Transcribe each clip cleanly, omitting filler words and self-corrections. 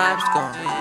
vibes going.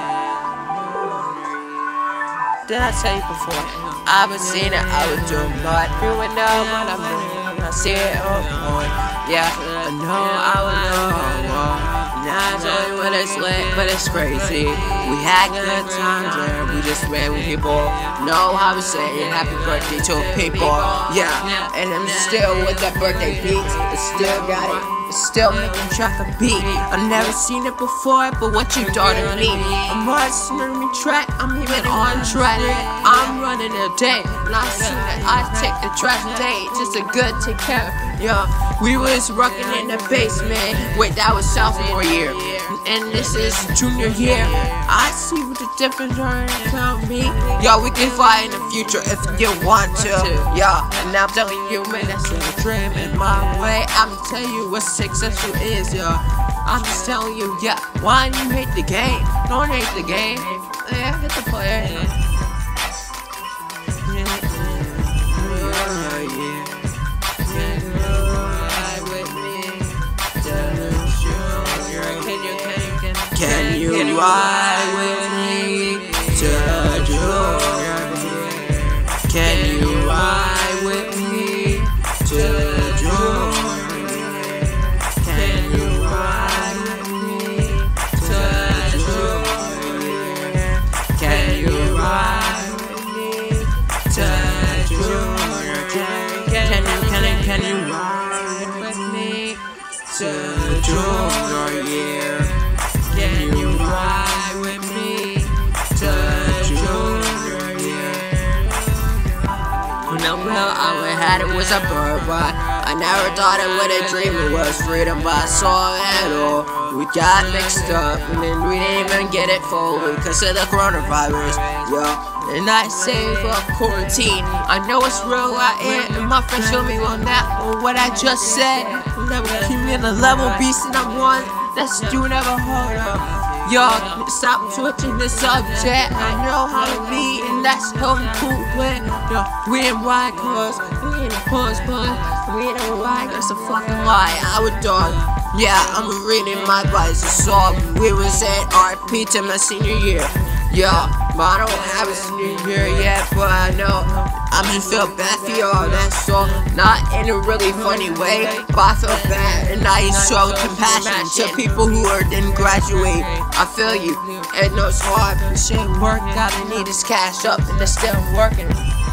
Did I tell you before? I haven't seen it, I would do it, but you would know what I'm doing. I see it all going. Yeah, I know, I would know. Now I tell you when it's lit, but it's crazy. We had good times there, we just ran with people. Know how to say happy birthday to people. Yeah, and I'm still with that birthday beats. I still got it. Still making track a beat. I've never seen it before, but what you thought of me? I'm listening to track, I'm even on track. I'm running a day, and I see that I take the trash day. Just a good take care. Yeah, we was rocking in the basement. Wait, that was sophomore year, and this is junior year. I see what the difference are. Tell me, yo, we can fly in the future if you want to. Yeah, and I'm telling you, man, that's a dream in my way. I'm telling you what successful is, yo. I'm just telling you, yeah. Why you hate the game? Don't hate the game. Yeah, hit the player. Can you ride with me to Junior? Can you ride with me to Junior? Can you ride with me to Junior? Can you ride with me to Junior? Can you ride with me to Junior? Can you ride with me to Junior year? No, well, all I had it was a bird, but I never thought it would a dream. It was freedom, but I saw it all. We got mixed up, and then we didn't even get it fully because of the coronavirus, yeah. And I say for quarantine, I know it's real out here, and my friends show me on that, on what I just said. Never keep me in the level beast, and I'm one that's you never heard of. Yo, stop switching the subject. I know how to be, and that's how we cool with. Yo, we ain't white cause we ain't punch. We ain't white, that's a fucking lie. I would dog. Yeah, I'm reading my Bible song. We was at RP to my senior year. Yeah, but I don't have a senior year yet, but I know I just feel bad for y'all, that's all. Not in a really funny way, but I feel bad, and I show compassion to people who didn't graduate. I feel you, and no, it's hard, but shit work, all I need is cash up, and it's still working.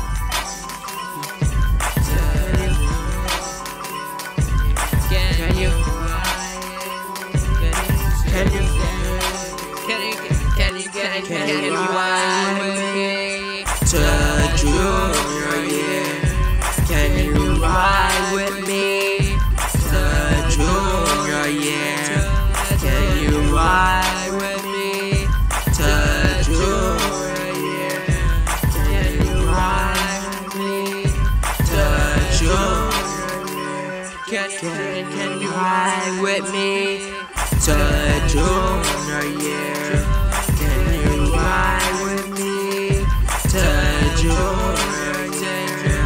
Can you ride with me to Junior year? Can you ride with me to Junior year? Can you ride with me to Junior year? Can you ride with me to Junior year? Can you ride with me to Junior year? Ride with me to Junior year.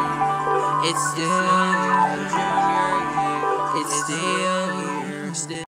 It's still here.